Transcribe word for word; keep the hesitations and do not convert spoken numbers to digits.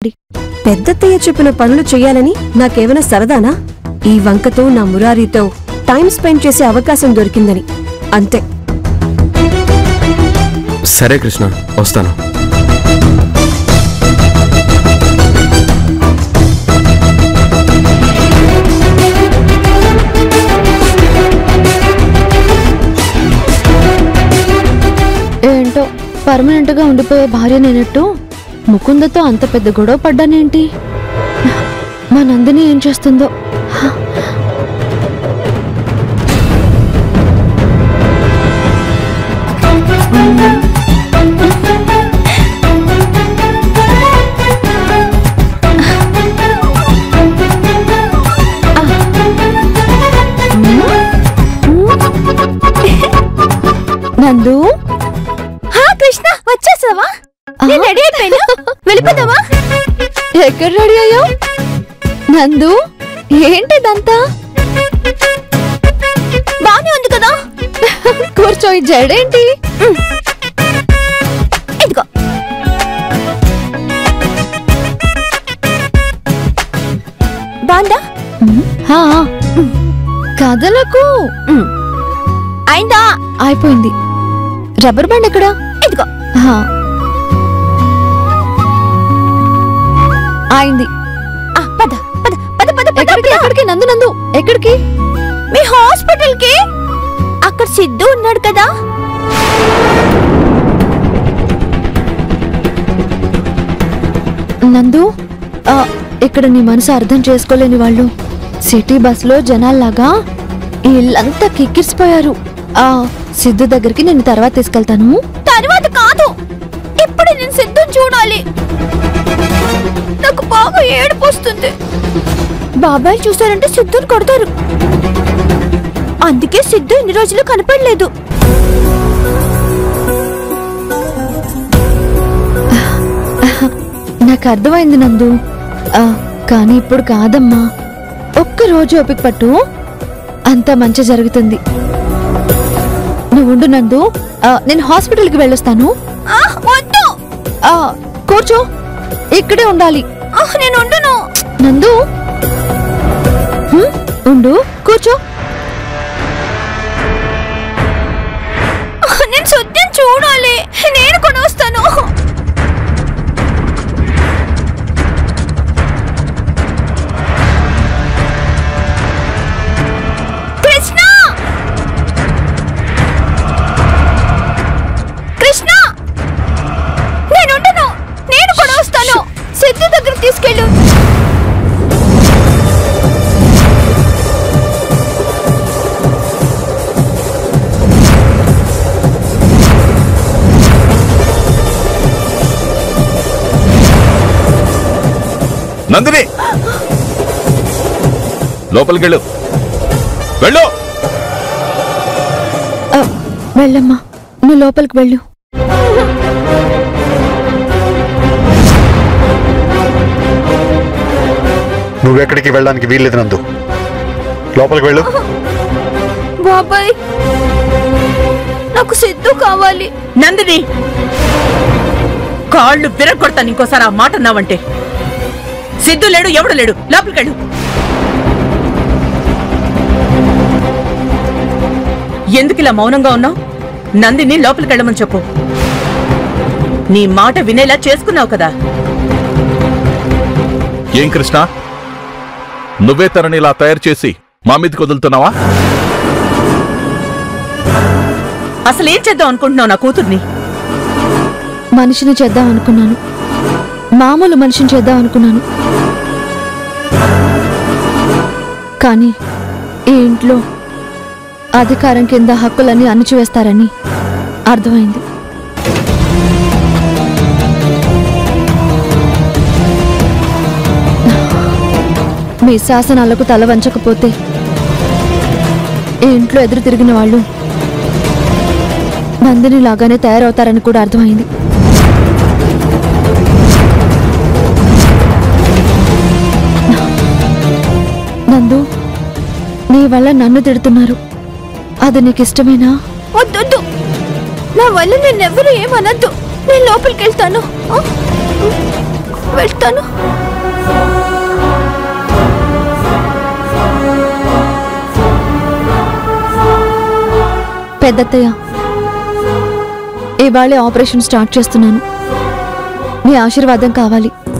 పెద్దత్తయ్య చెప్పిన పనులు చెయ్యాలని నాకేమైనా సరదానా? ఈ వంకతో నా మురారితో టైం స్పెండ్ చేసే అవకాశం దొరికిందని అంతే. సరే కృష్ణ, వస్తాను. ఏంటో పర్మనెంట్ గా ఉండిపోయే భార్య నేనట్టు ముకుందతో అంత పెద్ద గొడవ పడ్డానేంటి? మా నందిని ఏం చేస్తుందో. నందు, కృష్ణ వచ్చేసావా? నేను రెడీ అయిపోయినా, వెళ్ళిపోదావా? ఎక్కడ రెడీ అయ్యావు నందు? ఏంటిదంతా? బానే ఉంది కదా. కూర్చో. ఈ జడేంటి? ఇదిగో బాందా కదలకు. అయిందా? అయిపోయింది. రబ్బర్ బ్యాండ్ ఎక్కడా? ఇదిగో. అయింది. పద పద పద పద. ఎక్కడికి? ఎక్కడికి నందు? నందు ఎక్కడికి? మీ హాస్పిటల్ కి. అక్కడ సిద్ధు ఉన్నాడు కదా. నందు, ఇక్కడ నీ మనసు అర్థం చేసుకోలేని వాళ్ళు సిటీ బస్లో జనాల్లాగా ఇల్లంతా కిక్కిరిసిపోయారు. ఆ సిద్ధు దగ్గరికి నేను తర్వాత తీసుకెళ్తాను. తర్వాత కాదు, ఇప్పుడు నేను సిద్ధుని చూడాలి. నాకు బాగా ఏడుపు వస్తుంది. బాబాయ్ చూసారంటే సిద్ధుని కొడతారు. అందుకే సిద్ధు ఇన్ని రోజులు కనపడలేదు. నాకు అర్థమైంది నందు, కానీ ఇప్పుడు కాదమ్మా. ఒక్క రోజు ఓపిక పట్టు, అంతా మంచి జరుగుతుంది. నువ్వు ఉండు నందు, నేను హాస్పిటల్కి వెళ్ళొస్తాను. కూర్చో, ఇక్కడే ఉండాలి. నేను ఉండను నందు. ఉండు, కూర్చో. నేను సత్యం చూడాలి. నేను కూడా వస్తాను. కృష్ణ, కృష్ణ, నేను ఉండను. నేను కూడా వస్తాను. సిద్ధు దగ్గరికి తీసుకెళ్ళు. నందిని, లోపలికి వెళ్ళు. వెళ్ళు. వెళ్ళమ్మా, నువ్వు లోపలికి వెళ్ళు. నువ్వెక్కడికి వెళ్ళడానికి వీల్లేదు నందు, లోపలికి వెళ్ళు. బాబాయ్, నాకు సిద్ధు కావాలి. నందిని, కాళ్ళు విరగొడతాను ఇంకోసారి ఆ మాట అన్నావంటే. సిద్ధు లేడు, ఎవడు లేడు. లోపలికెళ్ళు. ఎందుకు ఇలా మౌనంగా ఉన్నావు? నందిని లోపలికెళ్ళమని చెప్పు. నీ మాట వినేలా చేసుకున్నావు కదా. ఏం కృష్ణ, నువ్వే తనని ఇలా తయారు చేసి మా మీదకి వదులుతున్నావా? అసలేం చేద్దాం అనుకుంటున్నావు నా కూతుర్ని? మనిషిని చేద్దాం అనుకున్నాను, మామూలు మనిషిని చేద్దాం అనుకున్నాను. కానీ ఈ ఇంట్లో అధికారం కింద హక్కులన్నీ అణచివేస్తారని అర్థమైంది. మీ శాసనాలకు తల వంచకపోతే ఈ ఇంట్లో ఎదురు తిరిగిన వాళ్ళు నందిని లాగానే తయారవుతారని కూడా అర్థమైంది. నందు, నీ వల్ల నన్ను తిడుతున్నారు, అది నీకు ఇష్టమేనా? వద్దొద్దు, నా వల్ల నేనెవ్వరూ ఏమనద్దు. నేను లోపలికి వెళ్తాను. వెళ్తాను. పెద్దత్తయ్య, ఇవాళే ఆపరేషన్ స్టార్ట్ చేస్తున్నాను. మీ ఆశీర్వాదం కావాలి.